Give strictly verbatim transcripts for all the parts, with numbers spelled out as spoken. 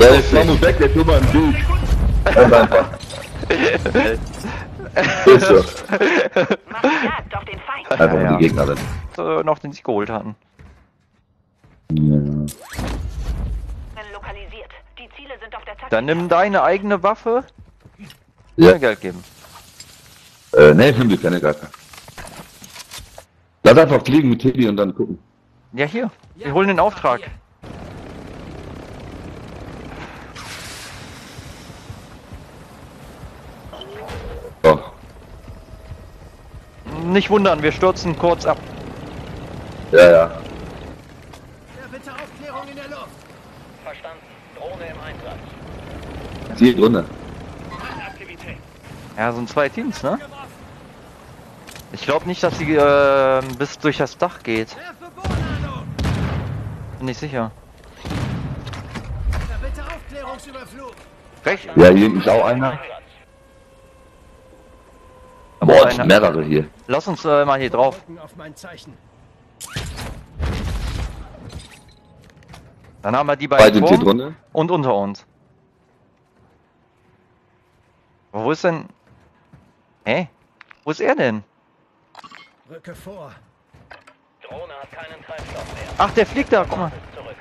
Ja, jetzt fahren wir weg, jetzt nur mal im Weg. Ganz einfach. Ist so. Mach Jagd auf den Feind. Einfach Ja, ja, ja. die Gegnerin. So, noch den Sieg geholt hatten. Ja. Lokalisiert. Die Ziele sind auf der Taktik. Dann nimm deine eigene Waffe. Ja. Mir Geld geben. Äh, ne, ich will keine Greifer. Lass einfach fliegen mit Teddy und dann gucken. Ja, hier. Wir holen den Auftrag. So. Nicht wundern, wir stürzen kurz ab. Ja, ja. Ja, bitte Aufklärung in der Luft. Verstanden. Drohne im Einsatz. Ziel drunter. Aktivität. Ja, sind zwei Teams, ne? Ich glaube nicht, dass sie äh, bis durch das Dach geht. Werfe Bohrladung. Bin nicht sicher. Ja, bitte Aufklärungsüberflug. Recht. Ja, hier hinten ist auch einer. Aber Boah, es sind einer- mehrere hier. Lass uns äh, mal hier drauf. Drücken auf mein Zeichen. Dann haben wir die Beide beiden sind hier vor drunter. und unter uns. Aber wo ist denn... Hä? Wo ist er denn? Rücke vor. Drohne hat keinen Treibstoff mehr. Ach, der fliegt da, guck mal. Zurück.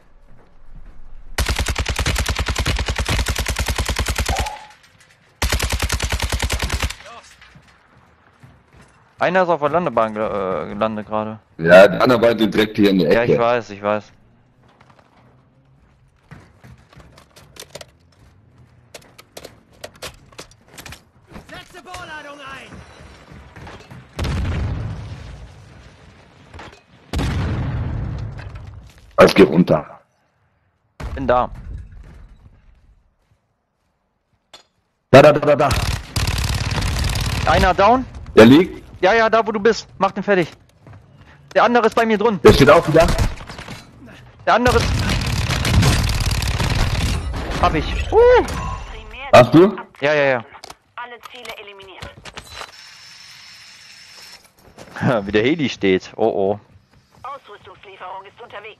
Einer ist auf der Landebahn ge äh, gelandet gerade. Ja, die anderen beiden sind direkt hier in der Ja, Ecke. ich weiß, ich weiß. Setze Bohrladung ein. Also, geh runter. Bin da. Da, da, da, da, da. Einer down? Der liegt. Ja, ja, da wo du bist. Mach den fertig. Der andere ist bei mir drin. Der steht auch wieder. Der andere... Hab ich. Uh. Primär Hast du? Ja, ja, ja. alle Ziele eliminiert. Wie der Heli steht. Oh, oh. Ausrüstungslieferung ist unterwegs.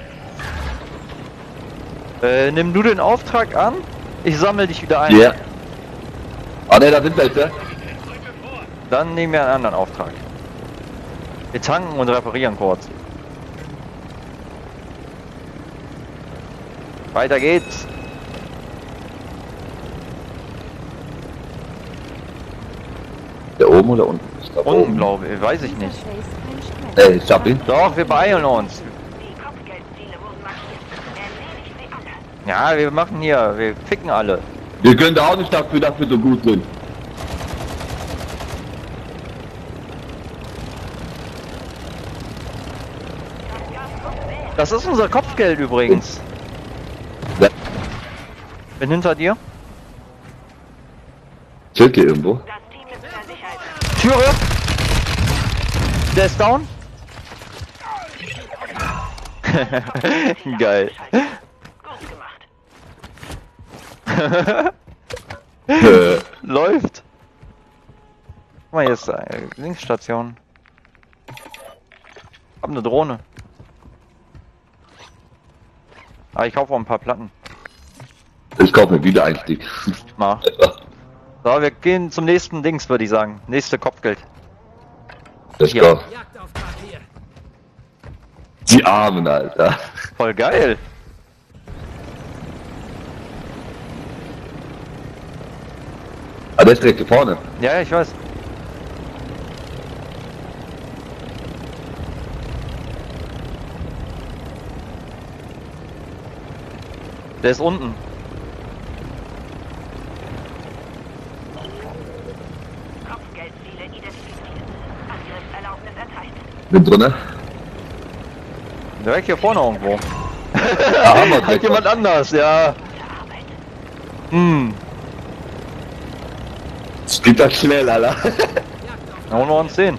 Äh, nimm du den Auftrag an. Ich sammle dich wieder ein. Ja. Ah, ne, da sind welche. Dann nehmen wir einen anderen Auftrag. Wir tanken und reparieren kurz. Weiter geht's. Der oben oder unten? Ich glaub, Unten, oben. glaube ich. Weiß ich nicht. Ey, ich hab ihn. Doch, wir beeilen uns. Die Kopfgeldziele wurden markiert. Erledigt sie alle. Ja, wir machen hier. Wir ficken alle. Wir können da auch nicht dafür, dass wir so gut sind. Das ist unser Kopfgeld übrigens. Ja. Bin hinter dir. Chillt hier irgendwo. Das Team ist in Sicherheit. Türe. Der ist down. Geil. Gut gemacht. Äh, Läuft. Guck mal, hier ist eine Linksstation. Hab eine Drohne. Ah, ich kaufe auch ein paar Platten. ich kaufe mir wieder Einstieg. Mal. So, wir gehen zum nächsten Dings, würde ich sagen. Nächste Kopfgeld. Let's Ja. go. Jagdauftrag hier. Die Armen, Alter. Voll geil. Ah, der ist direkt hier vorne. Ja, ja, ich weiß. Der ist unten. Kopfgeldziele identifiziert. Angriffserlaubnis erteilt. Bin drinne. Direkt hier vorne irgendwo. Da haben wir Hat direkt jemand anders, ja. Gute Arbeit. Hm. was. Geht das schnell, Alter. Dann holen wir uns den.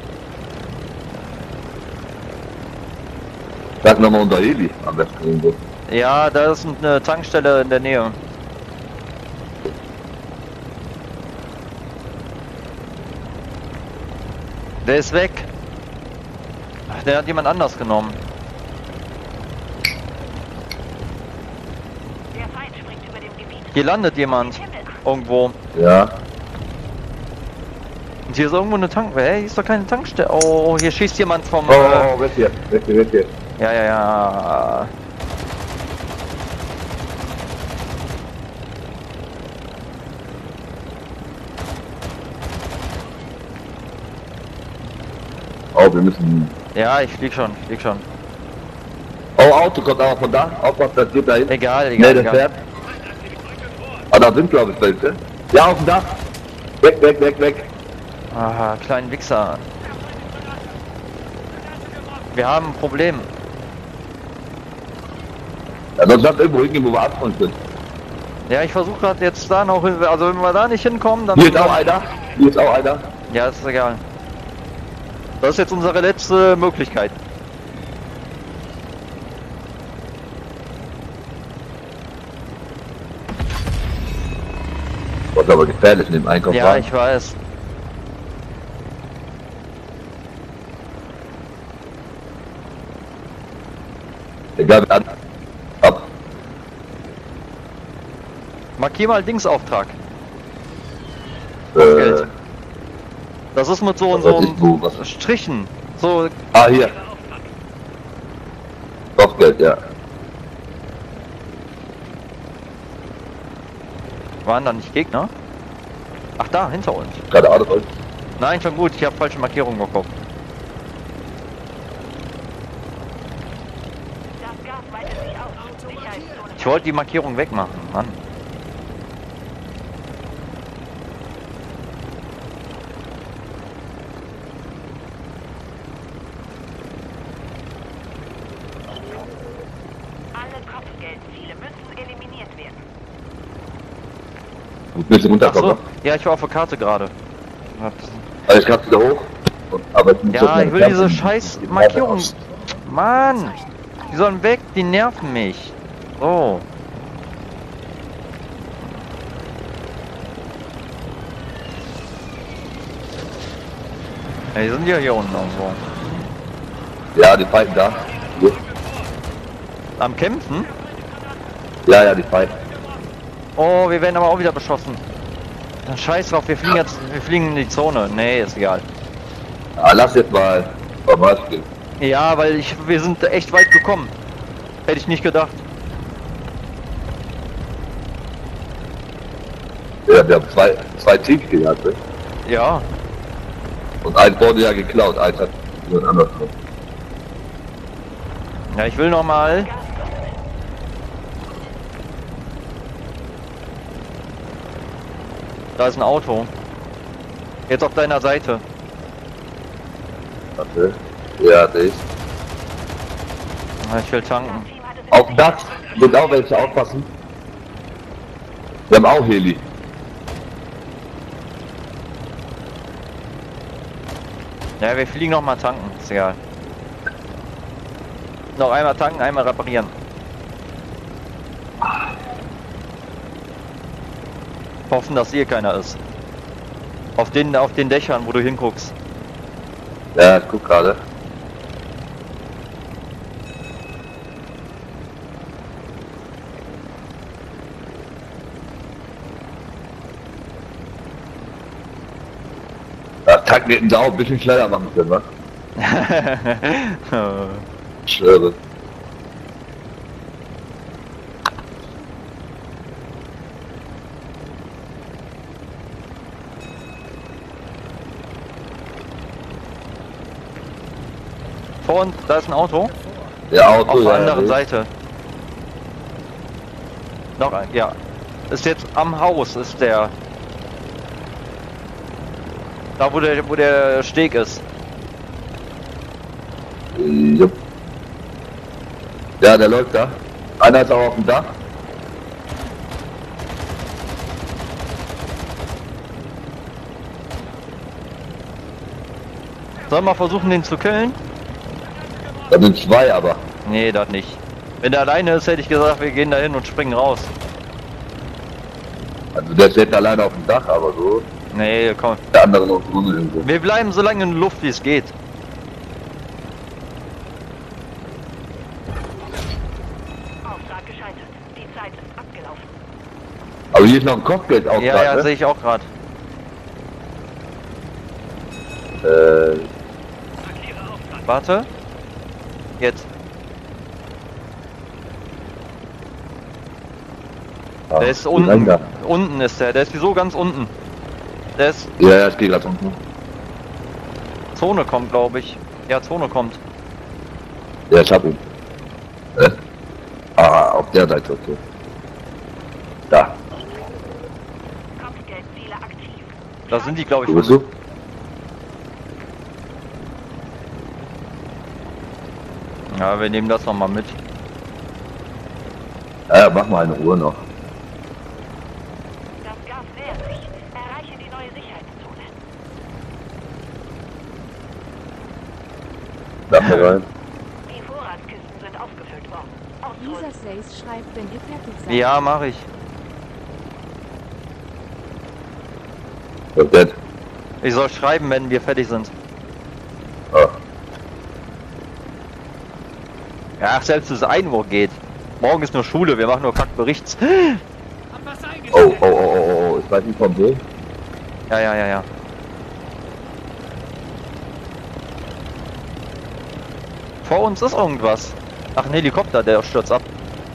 Sag nochmal unter Heli. Am besten irgendwo. Ja, da ist eine Tankstelle in der Nähe. Der ist weg. Ach, der hat jemand anders genommen. Der Feind springt Hier landet jemand. Irgendwo. Ja. Und hier ist irgendwo eine Tankstelle. Hey, hier ist doch keine Tankstelle. Oh, hier schießt jemand vom... Oh, oh, weg hier, weg hier, weg hier. Äh, ja, ja, ja. Oh, wir müssen... Ja, ich flieg schon, ich flieg schon. Oh, Auto kommt aber von da. Aufpassen, das geht da hin. Egal, Nee, egal, das egal. fährt. Ah, da sind glaube ich welche. Ja, auf dem Dach. Weg, weg, weg, weg. Aha, kleinen Wichser. Wir haben ein Problem. Ja, sonst lass irgendwo hingehen, wo wir abfahren können. Ja, ich versuche gerade jetzt da noch, also wenn wir da nicht hinkommen, dann... Hier ist auch einer. Hier ist auch einer. Ja, ist egal. Das ist jetzt unsere letzte Möglichkeit. Das ist aber gefährlich in dem Einkauf. Ja, ich weiß. Egal, wer an. Ab. Markier mal Dingsauftrag. Äh, Geld. Das ist mit so und was so weiß ich wo, was- Strichen. So, ah, hier. Kopfgeld, ja. waren da nicht Gegner? Ach da, hinter uns. Gerade Auto voll. Nein, schon gut, ich habe falsche Markierungen geguckt. Das Gas weitet sich aus. Sicherheitszone. Ich wollte die Markierung wegmachen, Mann. Alle Kopfgeldziele müssen eliminiert werden. Gut, willst du Ach runterkommen? so, ja, ich war auf der Karte gerade. Hab- Also ich kannst wieder hoch. Und, aber ich muss so Ja, schnell ich will kämpfen. diese scheiß Markierung. Mann! Die sollen weg, die nerven mich. So. Ja, die sind ja hier unten irgendwo. Ja, die Falten da. Hier. Am Kämpfen? Ja, ja, die Falten. Oh, wir werden aber auch wieder beschossen. Na, scheiß drauf, wir fliegen jetzt, wir fliegen in die Zone. Nee, ist egal. Ah, lass jetzt mal normal spielen. Ja, weil ich, wir sind echt weit gekommen. Hätte ich nicht gedacht. Ja, wir haben zwei, zwei Teams gehabt, ne? Ja. Und ein wurde ja geklaut, eins hat jemand anders noch. Ja, ich will noch mal. Da ist ein Auto. Jetzt auf deiner Seite. Warte. Ja, der ist. Ja, ich will tanken. Team hat es Auf dem Dach sind auch welche, aufpassen. Wir haben auch Heli. Ja, wir fliegen noch mal tanken. Ist egal. Noch einmal tanken, einmal reparieren. Hoffen, dass hier keiner ist. Auf den, auf den Dächern, wo du hinguckst. Ja, ich guck gerade. Ja, Tanken hätten sie auch ein bisschen schneller machen können, was? Ich schwöre. Vor uns, da ist ein Auto. Ja, Auto, Auf der ja, anderen ja, Seite. Noch ein, ja. Ist jetzt am Haus, ist der. Da wo der, wo der Steg ist. Jupp. Ja, der läuft da. Einer ist auch auf dem Dach. Sollen wir versuchen, den zu killen? Da sind zwei aber. Nee, das nicht. Wenn der alleine ist, hätte ich gesagt, wir gehen da hin und springen raus. Also der steht alleine auf dem Dach, aber so. Nee, komm. Der andere noch drunter irgendwo. Wir bleiben so lange in der Luft, wie es geht. Auftrag gescheitert. Die Zeit ist abgelaufen. Aber hier ist noch ein Cockpit auch Ja, grad, ja, ne? sehe ich auch gerade. Äh, Warte. Jetzt. ah, Der ist wie unten. rein da? Unten ist der. Der ist wieso ganz unten. Der ist. Ja, ja, ich gehe gerade unten. Zone kommt, glaube ich. Ja, Zone kommt. Ja, ich hab ihn. Äh? Ah, auf der Seite, okay. Da, Kopfgeldziele aktiv. Da sind die, glaube ich, wo bist schon. du? Ja, wir nehmen das nochmal mit. Ja, mach mal eine Uhr noch. Das Gas nähert sich. Erreiche die neue Sicherheitszone. Sag mal rein. Die Vorratskisten sind aufgefüllt worden. Lisa Ausholen. Says schreibt, wenn ihr fertig seid. Ja, mache ich. Was denn? Ich soll schreiben, wenn wir fertig sind. Ah. Ja, ach, selbst bis ein Uhr geht. Morgen ist nur Schule, wir machen nur Kackberichts. Hab was Oh, eingestellt. oh, oh, oh, oh, oh, ich weiß nicht von wo. Ja, ja, ja, ja. Vor uns ist irgendwas. Ach, ein Helikopter, der stürzt ab.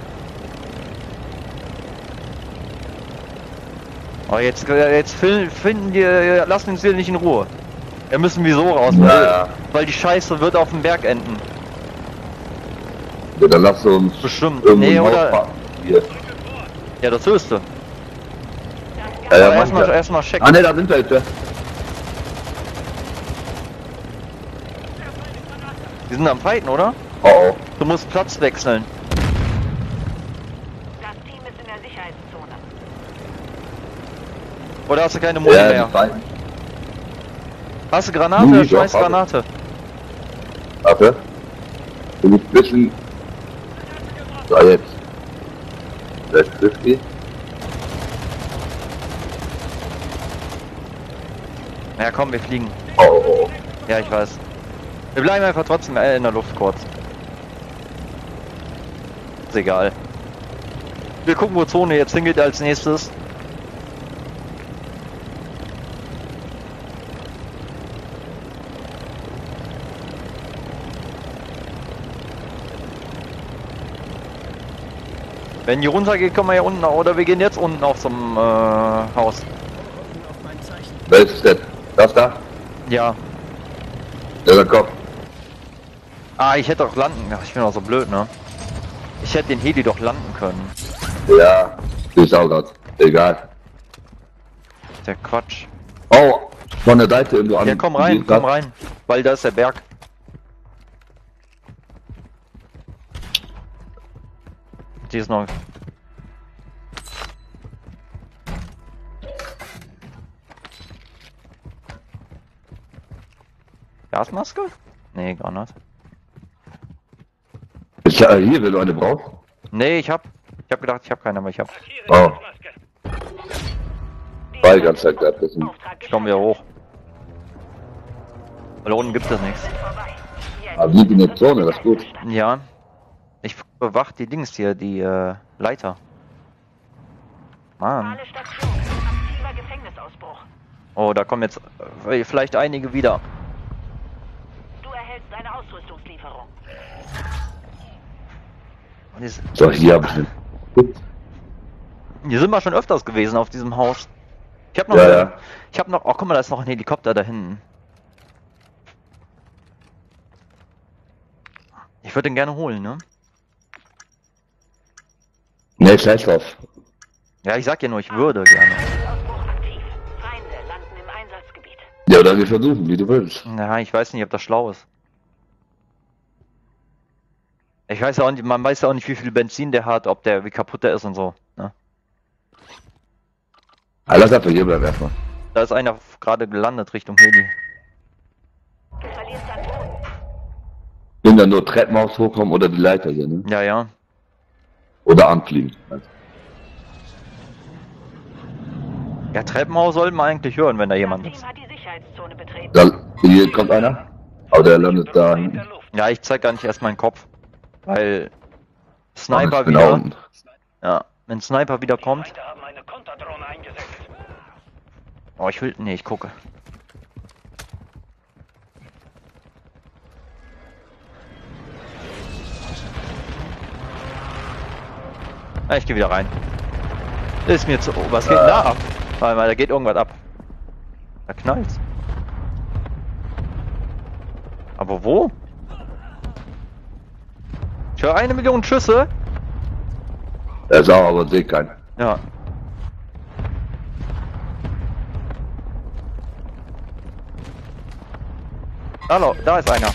Oh, jetzt, jetzt fin- finden wir, lassen uns hier nicht in Ruhe. Wir müssen wieso raus, weil, Ja. weil die Scheiße wird auf dem Berg enden. Ja, dann lass uns Bestimmt. irgendwo Nee, ein Haus oder- fahren. Hier. Ja, das höchste. Ja, ja, Aber mach erstmal ich ja. erstmal checken. Ah ne, da sind wir jetzt. Ja. Die sind am Fighten, oder? Oh, oh. Du musst Platz wechseln. Das Team ist in der Sicherheitszone. Oder hast du keine Muni Ja, mehr? die beiden. Hast du Granate? Muni, Scheiß doch, hab ich. Granate. Warte. Du musst wissen. So, jetzt. sechs fünfzig. Ja, komm, wir fliegen. Oh, oh, oh. Ja, ich weiß. Wir bleiben einfach trotzdem äh, in der Luft kurz. Ist egal. Wir gucken, wo Zone jetzt hingeht als nächstes. Wenn die runtergeht, kommen wir ja unten, oder wir gehen jetzt unten auch zum äh, Haus. Hoffen auf mein Zeichen. Welches denn? Das da? Ja. Ja, dann komm. Ah, ich hätte doch landen. Ach, ich bin auch so blöd, ne? Ich hätte den Heli doch landen können. Ja, ist auch grad. Egal. Der Quatsch. Oh, von der Seite irgendwo an. Ja, komm rein, komm rein. Weil da ist der Berg. Die ist noch. Gasmaske? Nee, gar nicht. Ist ja hier, wenn du eine brauchst. Nee, ich hab. Ich hab gedacht, ich hab keine, aber ich hab. Oh, weil die ganze Zeit gehabt. Das ist ein Auftrag Ich komm wieder hoch. Weil unten gibt es nichts. vorbei. Jetzt Aber wir sind in der Zone, das ist gut. Ja. Ich bewach die Dings hier, die äh, Leiter. Mann. alle Stationen. Aktiver Gefängnisausbruch. Oh, da kommen jetzt äh, vielleicht einige wieder. Du erhältst eine Ausrüstungslieferung. Die ist- So, hier hab ich den. Gut. Hier sind wir schon öfters gewesen auf diesem Haus. Ich hab noch, Ja, einen- ja. ich hab noch, oh guck mal, da ist noch ein Helikopter da hinten. Ich würde den gerne holen, ne? Ne, scheiß drauf. Ja, ich sag ja nur, ich würde gerne. Ausbruch aktiv. Feinde landen im Einsatzgebiet. Ja, oder wir versuchen, wie du willst. Ja, ich weiß nicht, ob das schlau ist. Ich weiß ja auch nicht, man weiß ja auch nicht, wie viel Benzin der hat, ob der, wie kaputt der ist und so. Ne? Ah, lass einfach hier bleiben erstmal. Da ist einer gerade gelandet Richtung Heli. Du verlierst an Boden. Wenn dann nur Treppenhaus hochkommen oder die Leiter hier, ne? Ja, ja. Oder anfliegen. Ja, Treppenhaus sollten wir eigentlich hören, wenn da jemand Das ist. Team hat die Sicherheitszone betreten. Da, hier kommt einer. Aber der landet da hinten. Ja, ich zeig gar nicht erst meinen Kopf. Weil Ah, Sniper ich bin da wieder. unten. Ja, wenn Sniper wieder kommt. Feinde haben eine Konter Oh, ich will. Nee, ich gucke. Ah, ich gehe wieder rein. Ist mir zu. Was geht denn da ab? Warte mal, da geht irgendwas ab. Da knallt's. Aber wo? Ich höre eine Million Schüsse. Er ist auch, aber sehe keinen. Ja. Hallo, da ist einer.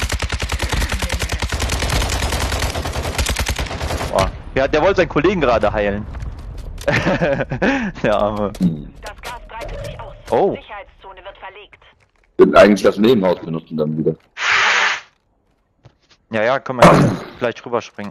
Boah. Ja, der wollte seinen Kollegen gerade heilen. Der Arme. Das Gas breitet sich aus. Oh. Sicherheitszone wird verlegt. Und eigentlich das Nebenhaus benutzen dann wieder. Ja, ja, können wir jetzt gleich rüberspringen.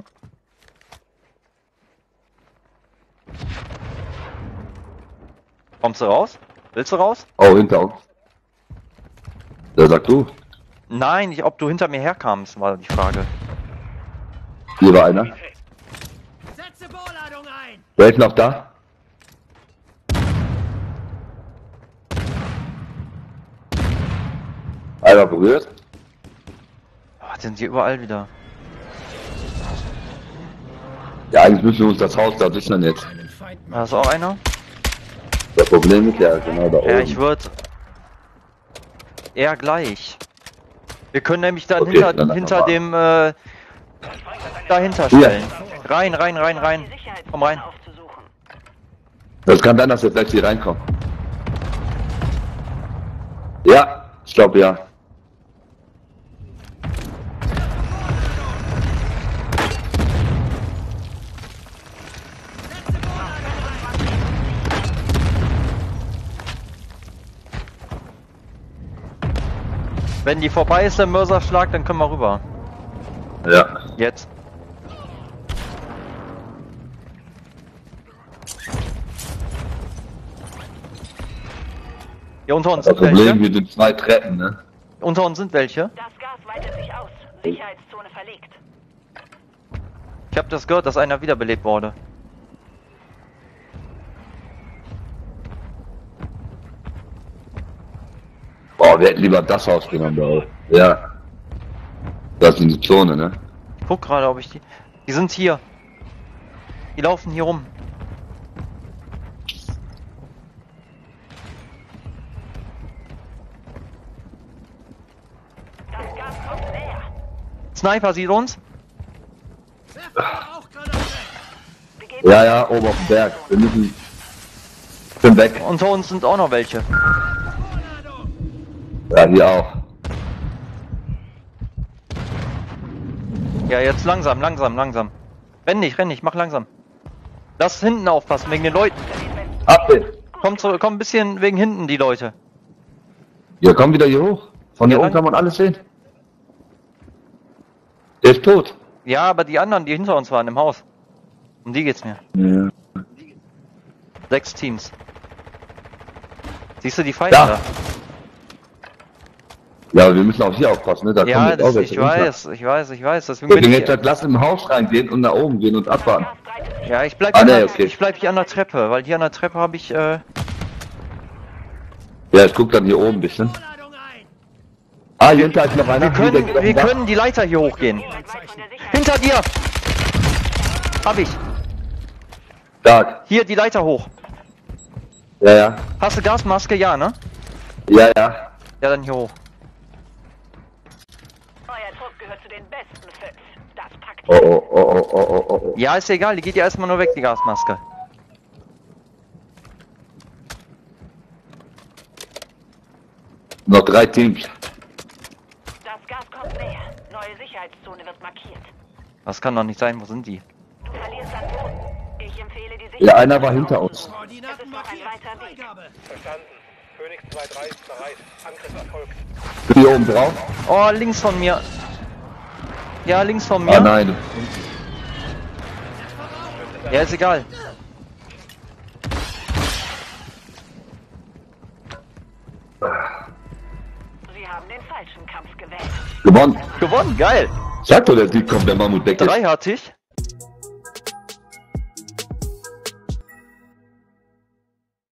Kommst du raus? Willst du raus? Oh, hinter uns. Da sag du. Nein, nicht, ob du hinter mir herkamst, war die Frage. Hier war einer. Setze Bohrladung ein! Wer ist noch da? Einer berührt. Oh, jetzt sind die überall wieder. Ja, eigentlich müssen wir uns das Haus da sichern jetzt. Einen Feind Da ist auch einer. Das Problem ist ja genau da oben. Ja, ich würde eher gleich. Wir können nämlich dann Okay, hinter, dann hinter aber. dem äh, dahinter Hier. stellen. Rein, rein, rein, rein. Die Sicherheitszone Komm rein. aufzusuchen. Das kann sein, dass wir gleich hier reinkommen. Ja, ich glaube ja. Wenn die vorbei ist, der Mörserschlag, dann können wir rüber. Ja. Jetzt. Hier unter uns Das sind Problem, welche. wir sind zwei Treppen, ne? Unter uns sind welche. Das Gas weitet sich aus. Sicherheitszone verlegt. Ich habe das gehört, dass einer wiederbelebt wurde. Boah, wir hätten lieber das Haus genommen da auch. Ja. Das ist in die Zone, ne? Ich guck gerade, ob ich die. Die sind hier. Die laufen hier rum. Das Gas kommt näher. Sniper sieht uns. Werft eure Rauchgranate! Begeben Ja, ja, oben auf dem Berg. Wir müssen... Ich bin weg. Unter uns sind auch noch welche. Bohrladung! Ja, hier auch. Ja, jetzt langsam, langsam, langsam. Renn nicht, renn nicht, mach langsam. Lass hinten aufpassen, wegen den Leuten. Ab den. Komm, zu, komm ein bisschen wegen hinten, die Leute. Ja, komm wieder hier hoch. Von hier Ja, oben dann- kann man alles sehen. Der ist tot. Ja, aber die anderen, die hinter uns waren im Haus. Um die geht's mir. Ja. Sechs Teams. Siehst du die Feinde Da. da? Ja, aber wir müssen auch hier aufpassen, ne? Da kommen Ja, jetzt auch das, welche ich runter. weiß, ich weiß, ich weiß. Deswegen Wir bin können ich jetzt halt lass im Haus reingehen und nach oben gehen und abwarten. Gas breitet sich Ja, ich bleib, Ah, hier nee, an der, okay. ich bleib hier an der Treppe, weil hier an der Treppe habe ich, äh, Ja, ich guck dann hier oben ein bisschen. Bohrladung ein! Ah, hier hinter ist noch einer. wir Hier, der können, geht auf wir den Dach. können die Leiter hier hochgehen. weit von der Sicherheit. Hinter dir! Hab ich. Stark. Hier, die Leiter hoch. Ja, ja. Hast du Gasmaske? Ja, ne? Ja, ja. Ja, dann hier hoch. Euer Trupp gehört zu den besten fünf. Das packt. Oh, oh, oh, oh, oh, oh, oh. Ja, ist egal, die geht ja erstmal nur weg, die Gasmaske. Noch drei Teams. Das Gas kommt näher. Neue Sicherheitszone wird markiert. Das kann doch nicht sein, wo sind die? Du verlierst an Boden. Ich empfehle die Ja, Sicherheitszone. einer war hinter uns. Koordinaten Es ist noch ein markiert! weiter Weg. Freigabe! Verstanden. Phoenix zwei drei ist bereit. Angriff erfolgt. Hier oben drauf. Oh, links von mir. Ja, links von Ah, mir. nein. Ja, ist egal. Sie haben den falschen Kampf gewählt. Gewonnen. Gewonnen, geil. Sag doch, der Sieg kommt, der Mammut weg ist. Drei hatte ich.